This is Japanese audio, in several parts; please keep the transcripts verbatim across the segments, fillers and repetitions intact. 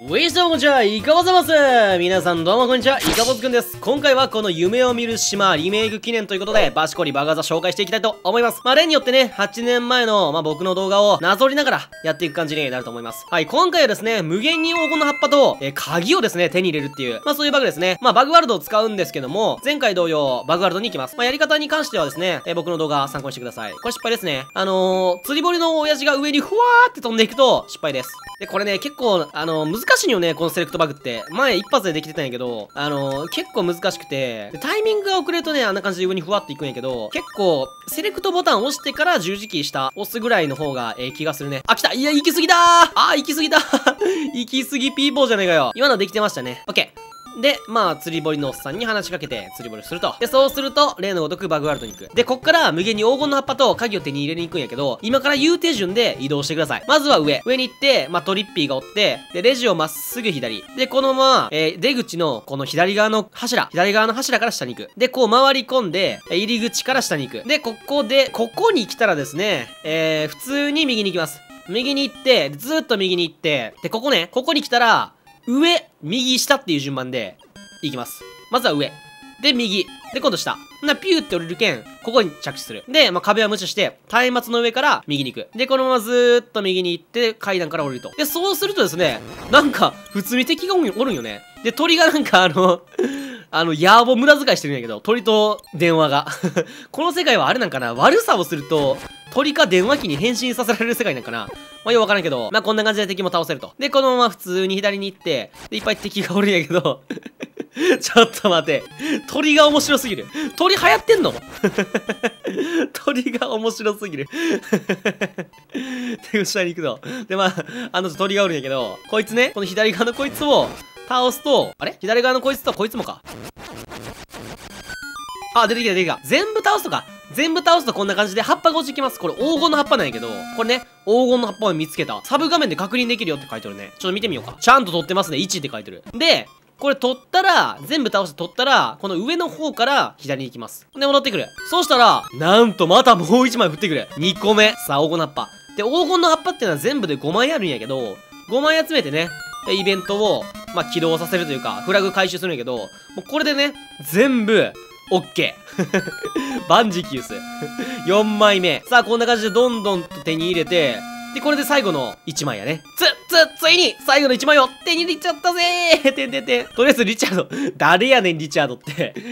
ウィスどうもこんにちは、いかぼざます。皆さんどうもこんにちは、いかぼずくんです。今回はこの夢を見る島リメイク記念ということで、バシコリバガザ紹介していきたいと思います。まあ、例によってね、はちねんまえの、まあ、僕の動画をなぞりながらやっていく感じになると思います。はい、今回はですね、無限に黄金の葉っぱと、えー、鍵をですね、手に入れるっていう、まあ、そういうバグですね。まあ、バグワールドを使うんですけども、前回同様、バグワールドに行きます。まあ、やり方に関してはですね、えー、僕の動画参考にしてください。これ失敗ですね。あのー、釣り堀の親父が上にふわーって飛んでいくと、失敗です。で、これね、結構、あのー、難しいよね、このセレクトバグって。前一発でできてたんやけど、あのー、結構難しくて、タイミングが遅れるとね、あんな感じで上にふわっていくんやけど、結構、セレクトボタンを押してから十字キー下、押すぐらいの方が、ええ気がするね。あ、来た。いや、行き過ぎだーあー、行き過ぎだ行き過ぎピーポーじゃねえかよ。今のできてましたね。オッケー。で、まあ、釣り堀のおっさんに話しかけて、釣り堀すると。で、そうすると、例のごとくバグワールドに行く。で、こっから無限に黄金の葉っぱと鍵を手に入れに行くんやけど、今から言う手順で移動してください。まずは上。上に行って、まあ、トリッピーがおって、で、レジをまっすぐ左。で、このまま、えー、出口の、この左側の柱。左側の柱から下に行く。で、こう回り込んで、入り口から下に行く。で、ここで、ここに来たらですね、えー、普通に右に行きます。右に行って、ずーっと右に行って、で、ここね、ここに来たら、上、右、下っていう順番で、いきます。まずは上。で、右。で、今度下。な、ピューって降りるけん、ここに着地する。で、まあ、壁は無視して、松明の上から右に行く。で、このままずーっと右に行って、階段から降りると。で、そうするとですね、なんか、普通に敵がおるんよね。で、鳥がなんかあの、あの、ヤーボ無駄遣いしてるんやけど、鳥と電話が。この世界はあれなんかな、悪さをすると、鳥か電話機に変身させられる世界なんかな。まあ、よくわからんけど、まあ、こんな感じで敵も倒せると。で、このまま普通に左に行って、で、いっぱい敵がおるんやけど、ちょっと待て。鳥が面白すぎる。鳥流行ってんの鳥が面白すぎる。で、下に行くと。で、まあ、あの鳥がおるんやけど、こいつね、この左側のこいつを倒すと、あれ左側のこいつとこいつもか。あ、出てきた出てきた。全部倒すとか。全部倒すとこんな感じで葉っぱが落ちてきます。これ黄金の葉っぱなんやけど、これね、黄金の葉っぱを見つけた。サブ画面で確認できるよって書いてるね。ちょっと見てみようか。ちゃんと取ってますね。いちって書いてる。で、これ取ったら、全部倒して取ったら、この上の方から左に行きます。で、戻ってくる。そうしたら、なんとまたもういちまい降ってくる。にこめ。さあ、黄金の葉っぱ。で、黄金の葉っぱっていうのは全部でごまいあるんやけど、ごまい集めてね、で、イベントを、まあ、起動させるというか、フラグ回収するんやけど、もうこれでね、全部、オッケー。バンジキウス。よんまいめ。さあ、こんな感じでどんどんと手に入れて、で、これで最後のいちまいやね。つ、つ、ついに最後のいちまいを手に入れちゃったぜーてんてんてん。とりあえずリチャード。誰やねん、リチャードって。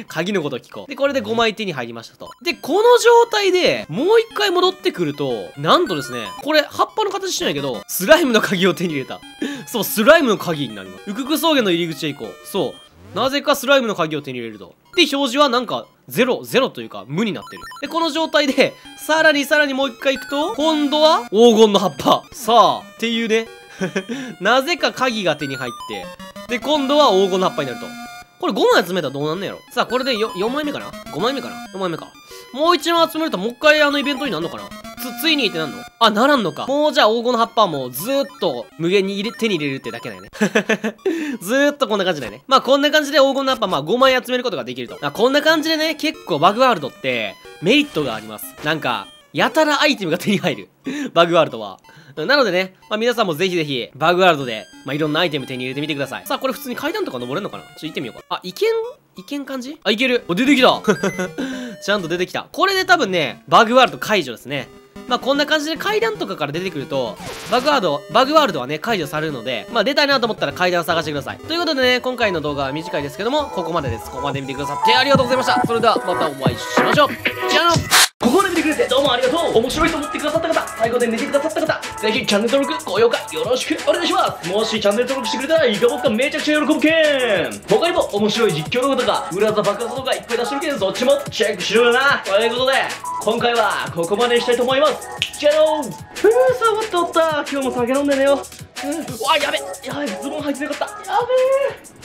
鍵のこと聞こう。で、これでごまい手に入りましたと。で、この状態でもう一回戻ってくると、なんとですね、これ葉っぱの形してないけど、スライムの鍵を手に入れた。そう、スライムの鍵になります。ウクク草原の入り口へ行こう。そう。なぜかスライムの鍵を手に入れると。で、表示はなんか、ゼロ、ゼロというか、無になってる。で、この状態で、さらにさらにもう一回行くと、今度は、黄金の葉っぱ。さあ、っていうね。なぜか鍵が手に入って、で、今度は黄金の葉っぱになると。これごまい集めたらどうなんねやろ。さあ、これで よんまいめかな ?ご 枚目かな ?よん 枚目か。もういちまい集めると、もう一回あのイベントになるのかなつ、ついにってなんのあ、ならんのか。もうじゃあ黄金の葉っぱはもうずーっと無限に入れ、手に入れるってだけだよね。ずーっとこんな感じだよね。まあこんな感じで黄金の葉っぱまあごまい集めることができると。あ、こんな感じでね、結構バグワールドってメリットがあります。なんか、やたらアイテムが手に入る。バグワールドは。なのでね、まあ皆さんもぜひぜひ、バグワールドで、まあいろんなアイテム手に入れてみてください。さあ、これ普通に階段とか登れるのかなちょっと行ってみようか。あ、いけん、いけん感じあ、いける。お、出てきたちゃんと出てきた。これで多分ね、バグワールド解除ですね。まあこんな感じで階段とかから出てくると、バグワールド、バグワールドはね、解除されるので、まあ出たいなと思ったら階段探してください。ということでね、今回の動画は短いですけども、ここまでです。ここまで見てくださってありがとうございました。それではまたお会いしましょう。じゃあのここまで見てくれてどうもありがとう。面白いと思ってくださった方、最後で見てくださった方、ぜひチャンネル登録、高評価よろしくお願いします。もしチャンネル登録してくれたら、いかぼっかめちゃくちゃ喜ぶけん。他にも面白い実況動画とか、裏技爆発動画いっぱい出してるけん、そっちもチェックしろよな。ということで、今回はここまでにしたいと思います。じゃあのー。ふぅ、さわったおった。今日も酒飲んでねよ。うん、うわ、やべやべ、ズボン履いてなかった。やべえ。